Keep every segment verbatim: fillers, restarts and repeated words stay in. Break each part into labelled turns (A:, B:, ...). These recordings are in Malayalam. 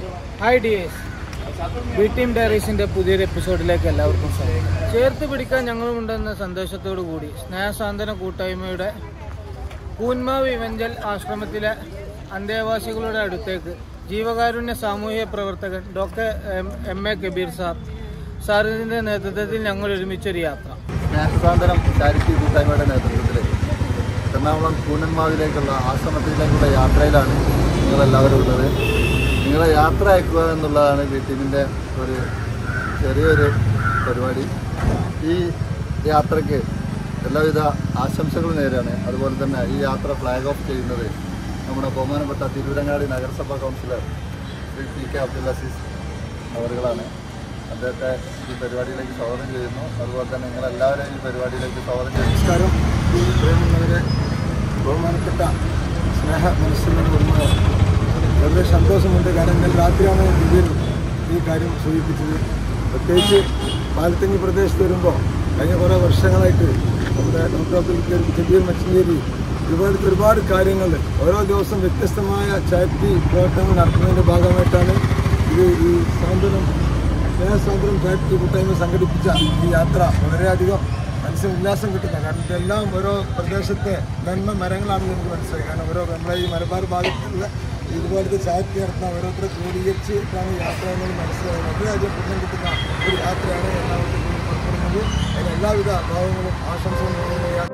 A: ഹായ് ഡിയേഴ്സ്, ബി ടീം ഡയറീസിൻ്റെ പുതിയൊരു എപ്പിസോഡിലേക്ക് എല്ലാവർക്കും സ്വാഗതം. ചേർത്ത് പിടിക്കാൻ ഞങ്ങളുമുണ്ടെന്ന സന്തോഷത്തോടു കൂടി സ്നേഹസാന്ത്വന കൂട്ടായ്മയുടെ കൂന്മാവ് ഇവഞ്ചൽ ആശ്രമത്തിലെ അന്തേവാസികളുടെ അടുത്തേക്ക് ജീവകാരുണ്യ സാമൂഹ്യ പ്രവർത്തകൻ doctor M A Kabir sir സാറിൻ്റെ നേതൃത്വത്തിൽ ഞങ്ങൾ ഒരുമിച്ചൊരു യാത്ര.
B: സ്നേഹസാന്ത്വനം ചാരിറ്റി കൂട്ടായ്മയുടെ നേതൃത്വത്തിൽ എറണാകുളം കൂനന്മാവിലേക്കുള്ള ആശ്രമത്തിലേക്കുള്ള യാത്രയിലാണ് നിങ്ങളെല്ലാവരും ഉള്ളത്. നിങ്ങളെ യാത്ര അയക്കുക എന്നുള്ളതാണ് ബി ടീമിൻ്റെ ഒരു ചെറിയൊരു പരിപാടി. ഈ യാത്രയ്ക്ക് എല്ലാവിധ ആശംസകളും നേരാണ്. അതുപോലെ തന്നെ ഈ യാത്ര ഫ്ലാഗ് ഓഫ് ചെയ്യുന്നത് നമ്മുടെ ബഹുമാനപ്പെട്ട തിരൂരങ്ങാടി നഗരസഭാ councillor Shri P K Abdul Azeez അവരുകളാണ്. അദ്ദേഹത്തെ ഈ പരിപാടിയിലേക്ക് സ്വാഗതം ചെയ്യുന്നു. അതുപോലെ തന്നെ നിങ്ങളെല്ലാവരെയും ഈ പരിപാടിയിലേക്ക് സ്വാഗതം ചെയ്യുന്നു. നമസ്കാരം. പ്രേമുള്ളവരെ, ബഹുമാനപ്പെട്ട സ്നേഹ മനസ്സിലുള്ള കുടുംബങ്ങൾ, വളരെ സന്തോഷമുണ്ട്. കാരണം ഇന്നലെ രാത്രിയാണ് ഇതിൽ ഈ കാര്യം സൂചിപ്പിച്ചത്. പ്രത്യേകിച്ച് പാലത്തഞ്ഞി പ്രദേശത്ത് വരുമ്പോൾ കഴിഞ്ഞ കുറേ വർഷങ്ങളായിട്ട് നമ്മുടെ ഡോക്ടർ അബ്ദുൽ കബീർ മച്ചഞ്ചേരി ഒരുപാട് ഒരുപാട് കാര്യങ്ങൾ ഓരോ ദിവസം വ്യത്യസ്തമായ ചാരിറ്റി പ്രവർത്തനങ്ങൾ നടത്തുന്നതിൻ്റെ ഭാഗമായിട്ടാണ് ഇത് ഈ സാന്ത്വനം സ്നേഹസാന്ത്വനം ചാരിറ്റി കൂട്ടായ്മ സംഘടിപ്പിച്ച ഈ യാത്ര വളരെയധികം മനസ്സിന് ഉല്ലാസം കിട്ടുന്നത്. കാരണം ഇതെല്ലാം ഓരോ പ്രദേശത്തെ നന്മ മരങ്ങളാണെന്ന് എനിക്ക് മനസ്സിലായി. കാരണം ഓരോ നമ്മളെ ഈ മലബാർ ഭാഗത്തുള്ള ഇതുപോലത്തെ ചാരിറ്റി നടത്തുന്ന ഓരോരുത്തരെ ക്രോഡീകരിച്ചിട്ടാണ് യാത്ര എന്നത് മനസ്സിലായത്. വളരെയധികം പുണ്യം കിട്ടുന്ന ഒരു യാത്രയാണ് എറണാകുളത്ത് പുറപ്പെടുന്നത്. അതിന് എല്ലാവിധ ഭാവങ്ങളും ആശംസകളും നേരുകയാണ്.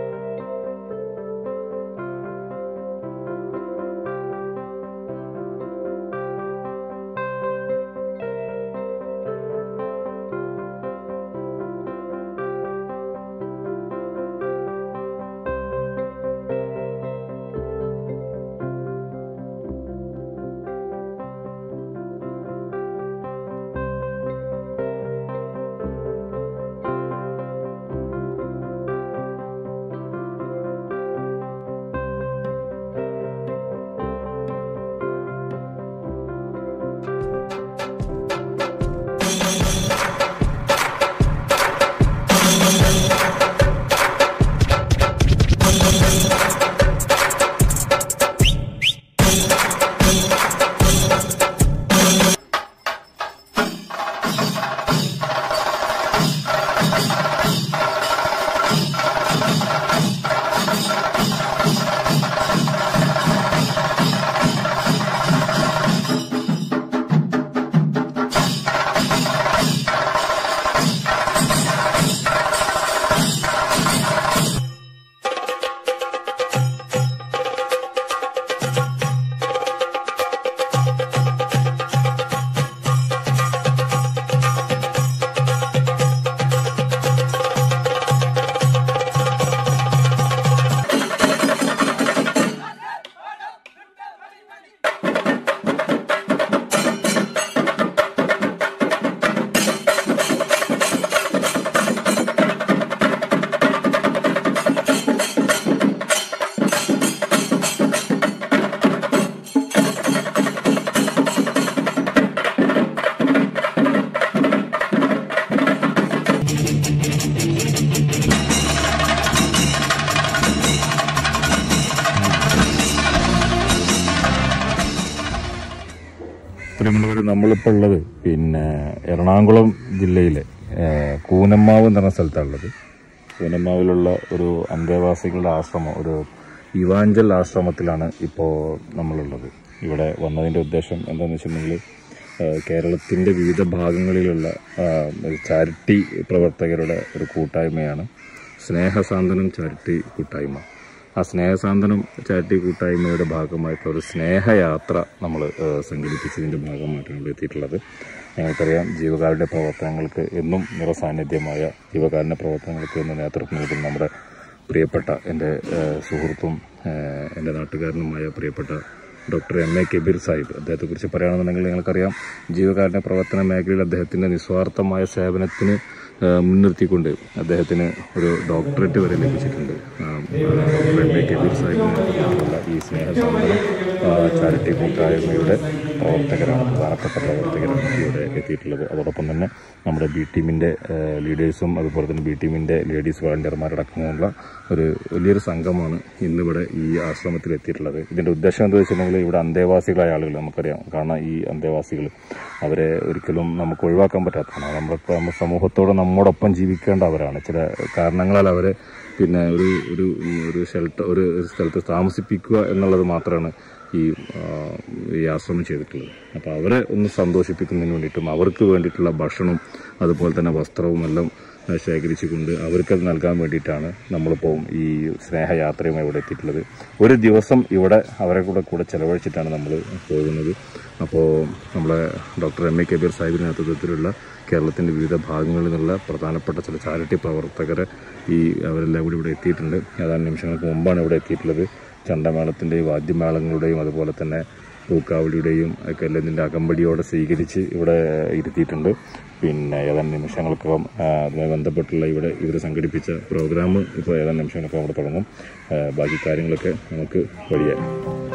C: നമ്മളിപ്പോൾ ഉള്ളത് പിന്നെ എറണാകുളം ജില്ലയിലെ കൂനമ്മാവ് എന്ന് പറഞ്ഞ സ്ഥലത്താണുള്ളത്. കൂനമ്മാവിലുള്ള ഒരു അന്തേവാസികളുടെ ആശ്രമം, ഒരു ഇവാഞ്ചൽ ആശ്രമത്തിലാണ് ഇപ്പോൾ നമ്മളുള്ളത്. ഇവിടെ വന്നതിൻ്റെ ഉദ്ദേശം എന്താണെന്ന് വെച്ചിട്ടുണ്ടെങ്കിൽ കേരളത്തിൻ്റെ വിവിധ ഭാഗങ്ങളിലുള്ള ചാരിറ്റി പ്രവർത്തകരുടെ ഒരു കൂട്ടായ്മയാണ് സ്നേഹസാന്ത്വനം ചാരിറ്റി കൂട്ടായ്മ. ആ സ്നേഹസാന്ത്വനം ചാരിറ്റി കൂട്ടായ്മയുടെ ഭാഗമായിട്ടുള്ള ഒരു സ്നേഹയാത്ര നമ്മൾ സംഘടിപ്പിച്ചതിൻ്റെ ഭാഗമായിട്ടാണ് ഇവിടെ എത്തിയിട്ടുള്ളത്. ഞങ്ങൾക്കറിയാം, ജീവകാരുണ്യ പ്രവർത്തനങ്ങൾക്ക് എന്നും നിറസാന്നിധ്യമായ ജീവകാരുണ്യ പ്രവർത്തനങ്ങൾക്ക് എന്നും നേതൃത്വം നൽകുന്ന നമ്മുടെ പ്രിയപ്പെട്ട എൻ്റെ സുഹൃത്തും എൻ്റെ നാട്ടുകാരനുമായ പ്രിയപ്പെട്ട doctor M A Kabir Sahib. അദ്ദേഹത്തെക്കുറിച്ച് പറയുകയാണെന്നുണ്ടെങ്കിൽ നിങ്ങൾക്കറിയാം, ജീവകാരുണ്യ പ്രവർത്തന മേഖലയിൽ അദ്ദേഹത്തിൻ്റെ നിസ്വാർത്ഥമായ സേവനത്തിന് മുൻനിർത്തിക്കൊണ്ട് അദ്ദേഹത്തിന് ഒരു ഡോക്ടറേറ്റ് വരെ ലഭിച്ചിട്ടുണ്ട്. ഡോക്ടർ എം എ കബീർ സാഹിബിനുള്ള ഈ സ്നേഹസാന്ത്വനം ചാരിറ്റി കൂട്ടായ്മയുടെ പ്രവർത്തകരാണ്, പ്രധാനപ്പെട്ട പ്രവർത്തകരാണ് ഇവിടെ എത്തിയിട്ടുള്ളത്. അതോടൊപ്പം തന്നെ നമ്മുടെ ബി ടീമിൻ്റെ ലീഡേഴ്സും അതുപോലെ തന്നെ ബി ടീമിൻ്റെ ലേഡീസ് വളണ്ടിയർമാരടക്കമുള്ള ഒരു വലിയൊരു സംഘമാണ് ഇന്നിവിടെ ഈ ആശ്രമത്തിൽ എത്തിയിട്ടുള്ളത്. ഇതിൻ്റെ ഉദ്ദേശം എന്താ വെച്ചിട്ടുണ്ടെങ്കിൽ ഇവിടെ അന്തേവാസികളായ ആളുകൾ നമുക്കറിയാം. കാരണം ഈ അന്തേവാസികൾ അവരെ ഒരിക്കലും നമുക്ക് ഒഴിവാക്കാൻ പറ്റാത്തതാണ്. നമ്മുടെ നമ്മുടെ സമൂഹത്തോട് നമ്മോടൊപ്പം ജീവിക്കേണ്ടവരാണ്. ചില കാരണങ്ങളാൽ അവരെ പിന്നെ ഒരു ഒരു ഒരു ഷെൽട്ടർ ഒരു സ്ഥലത്ത് താമസിപ്പിക്കുക എന്നുള്ളത് മാത്രമാണ് ഈ ഈ ആശ്രമം ചെയ്തിട്ടുള്ളത്. അപ്പോൾ അവരെ ഒന്ന് സന്തോഷിപ്പിക്കുന്നതിന് വേണ്ടിയിട്ടും അവർക്ക് വേണ്ടിയിട്ടുള്ള ഭക്ഷണവും അതുപോലെ തന്നെ വസ്ത്രവും എല്ലാം ശേഖരിച്ചുകൊണ്ട് അവർക്കത് നൽകാൻ വേണ്ടിയിട്ടാണ് നമ്മളിപ്പോൾ ഈ സ്നേഹയാത്രയുമായി ഇവിടെ എത്തിയിട്ടുള്ളത്. ഒരു ദിവസം ഇവിടെ അവരെ കൂടെ കൂടെ ചെലവഴിച്ചിട്ടാണ് നമ്മൾ പോകുന്നത്. അപ്പോൾ നമ്മളെ ഡോക്ടർ എം എ കബീർ സാഹിബിൻ്റെ നേതൃത്വത്തിലുള്ള കേരളത്തിൻ്റെ വിവിധ ഭാഗങ്ങളിൽ നിന്നുള്ള പ്രധാനപ്പെട്ട ചില ചാരിറ്റി പ്രവർത്തകരെ ഈ അവരെല്ലാം കൂടി ഇവിടെ എത്തിയിട്ടുണ്ട്. ഏതാനും നിമിഷങ്ങൾക്ക് മുമ്പാണ് ഇവിടെ എത്തിയിട്ടുള്ളത്. ചണ്ടമേളത്തിൻ്റെയും വാദ്യമേളങ്ങളുടെയും അതുപോലെ തന്നെ പൂക്കാവലിയുടെയും ഒക്കെ എല്ലാം ഇതിൻ്റെ അകമ്പടിയോടെ സ്വീകരിച്ച് ഇവിടെ ഇരുത്തിയിട്ടുണ്ട്. പിന്നെ ഏതാനും നിമിഷങ്ങൾക്കകം അതുമായി ബന്ധപ്പെട്ടുള്ള ഇവിടെ ഇവർ സംഘടിപ്പിച്ച പ്രോഗ്രാം ഇപ്പോൾ ഏതാനും നിമിഷങ്ങൾക്കകം അവിടെ തുടങ്ങും. ബാക്കി കാര്യങ്ങളൊക്കെ നമുക്ക് വഴിയായി.